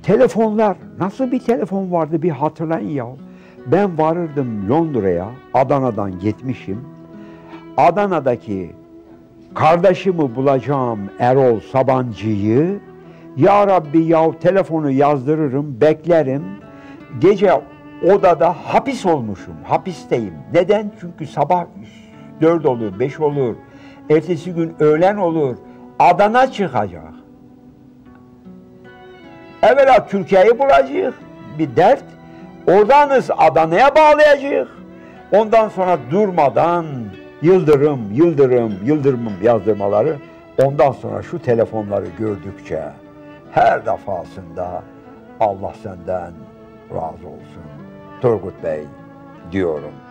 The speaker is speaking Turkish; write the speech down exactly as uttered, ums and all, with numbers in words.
Telefonlar, nasıl bir telefon vardı bir hatırlayın ya. Ben varırdım Londra'ya, Adana'dan gitmişim. Adana'daki kardeşimi bulacağım Erol Sabancı'yı, ya Rabbi ya telefonu yazdırırım, beklerim. Gece odada hapis olmuşum, hapisteyim. Neden? Çünkü sabah dört olur, beş olur, ertesi gün öğlen olur, Adana çıkacak. Evvela Türkiye'yi bulacağız, bir dert. Oradanız Adana'ya bağlayacağız. Ondan sonra durmadan yıldırım, yıldırım, yıldırım yazdırmaları. Ondan sonra şu telefonları gördükçe her defasında Allah senden razı olsun Turgut Bey diyorum.